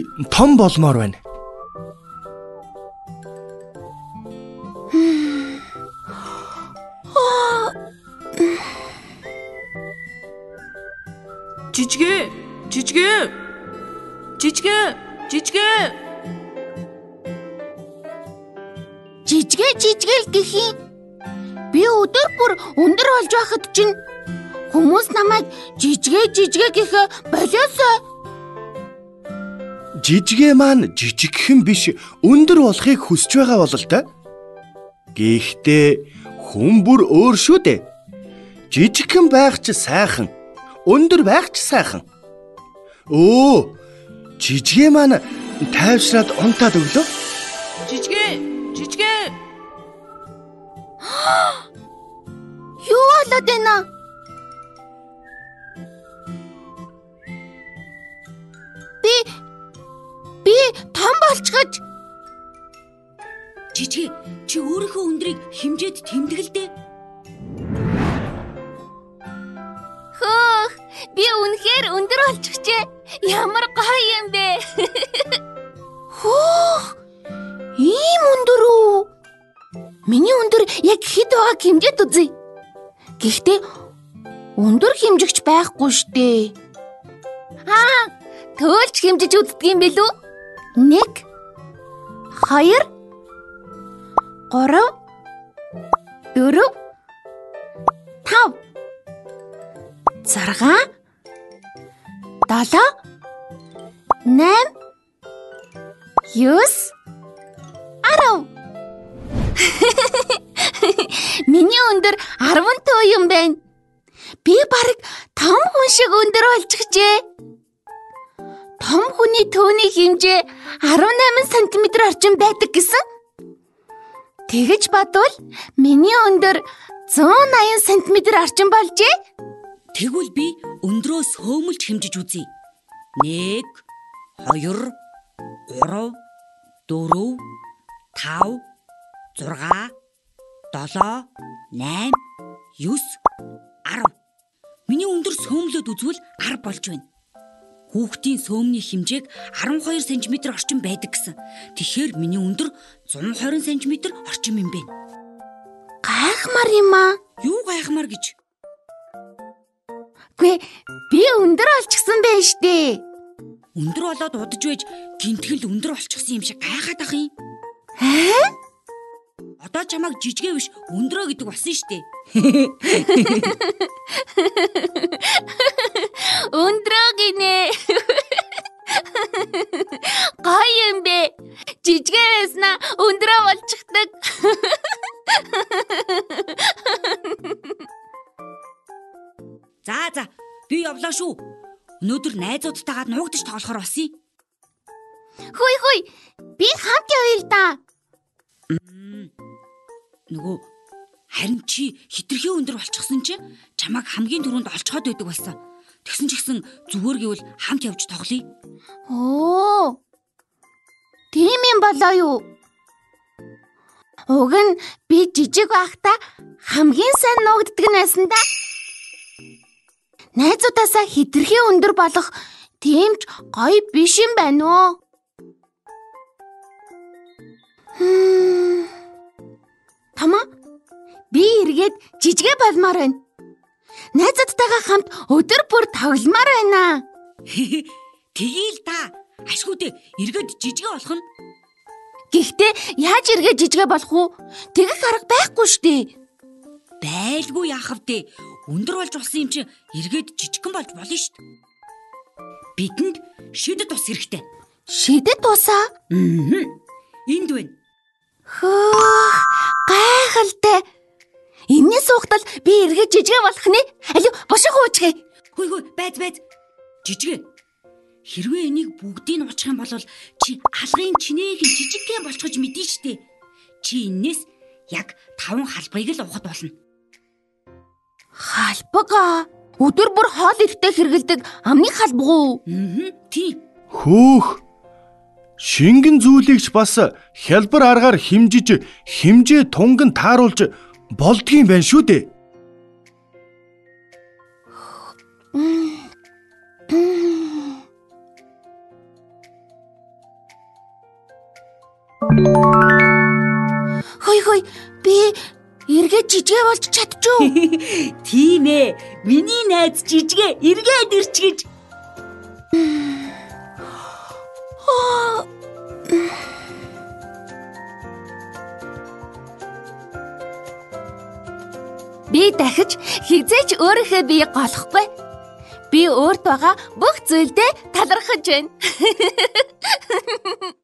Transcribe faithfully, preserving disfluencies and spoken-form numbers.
Би том болмоор байна. Жижигэ, жижигэ. Жижигэ, жижигэ. Жижигэ жижигэ л гэхийн. Би өдөр бүр өндөр болж байхад чинь хүмүүс намайг жижигэ жижигэ гэхэ болиосоо. Жижигэ маань жижигхэн биш, өндөр болохыг хүсэж байгаа бол л та. Гэхдээ хүн бүр өөр шүү дээ. Жижигхэн байх ч сайхан, өндөр байх ч сайхан. Өө, жижигэ маань тайвшраад унтаад өглөө. Жижигэ, жижигэ. Юу болоод байна? Би би том болчихож. Жижигэ, чи өөрийнхөө өндрийг хэмжээд тэмдэглэдэ. Хөөх, би үнэхээр өндөр болчихжээ. Ямар гоё юм бэ? Хөөх, ийм өндөр үү? Миний өндөр яг хэд байгааг хэмжээд үзье. Гэхдээ өндөр хэмжигч байхгүй штэ. Аа, төөлч хэмжиж үздэг юм бэлүү? Нэг, хоёр, гурав, дөрөв, тав, зарга, долоо, найм, юус, арав. Миний өндөр арван төө юм байна. Би бараг том хүн шиг өндөр болчихжээ. Том хүний төөний хэмжээ арван найман сантиметр орчим байдаг гэсэн. Тэгэж бодвол миний өндөр зуун аян сантиметр орчим болжээ. Тэгвэл би өндрөө сөөмөлж хэмжиж үзье. Нэг, хоёр, гурав, дөрөв, тав, зурга, долоо, найм, юус, арав. Миний өндөр сөөмлөд үзвэл арав болж байна. Хүүхдийн сөөмний хэмжээг арван хоёр сантиметр орчим байдаг гэсэн. Тэгэхээр миний өндөр зуун хорин сантиметр орчим юм байна. Гайхмаар юм аа. Юу гайхмаар гэж? Гүй, би өндөр олчихсан байх штэ. Өндөр болоод удаж байж гинтгэл өндөр олчихсан юм шиг гайхаад ах юм. Аа? Одоо чамайг жижигэ биш өндрөө гэдэг болсон штэ. Өндрөө гинэ. Гоё юм бэ. Жижигэ байснаа өндрөө болчихдаг. За за, би явлаа шүү. Өнөөдөр найзуудтайгаа нуугдаж тоглохоор болсон юм. Хүй хүй, би хамт явъя л да. Нөгөө харин чи хитрхи өндөр болчихсон чи чамайг хамгийн түрүүнд олцоход байдаг болсон. Тэгсэн ч гэсэн зүгээр гэвэл хамт явж тоглоё. Оо. Тийм юм болоо юу? Уг нь би жижиг байхдаа хамгийн сайн нуугддаг нь байсан да. Найзуудаасаа хитрхи өндөр болох тийм ч гоё биш юм байна уу? Хм. Тама, би эргээд жижигэ болмоор байна. Найзуудтайгаа хамт өдөр бүр тогломоор байна. Тэгээл та. Ашгүй дээ, эргээд жижигэ болох нь. Гэхдээ яаж эргээд жижигэ болох уу? Тэгэх арга байхгүй штэ. Байлгүй яах вэ? Өндөр болж болсон юм чи эргээд жижигхэн болж болно шүү дээ. Бидэнд шидэд тус хэрэгтэй. Шидэд тусаа? Аа. Энд байна. Хөөх, гайхалтай. Энэний суугтал би эргээд жижигэ болох нэ? Алив, бошиг уучгээ. Хүй хүй, байз байз. Жижигэ. Хэрвээ энийг бүгдийг нь уучих юм бол чи алгын чинээгийн жижигхэн болчихж мэдэн штэ. Чи энэс яг таван халбарыг л уухад болно. Халбага. Өдөр бүр хоол ирэхтэй хэргэлдэг амны халбага уу? Аа, тийм. Хөөх. Шингэн зүйлийгч бас хялбар аргаар хэмжиж, хэмжээ тунган тааруулж болдгийм байх шүү дээ. Чихөө би эргээд жижиг болж чадчихв. Тийм ээ. Миний найз жижигэ эргээд ирч гэж. Би дахиж хизээч өөрийнхөө биеийг голохгүй. Би өөрт байгаа бүх зүйлдээ талархаж байна.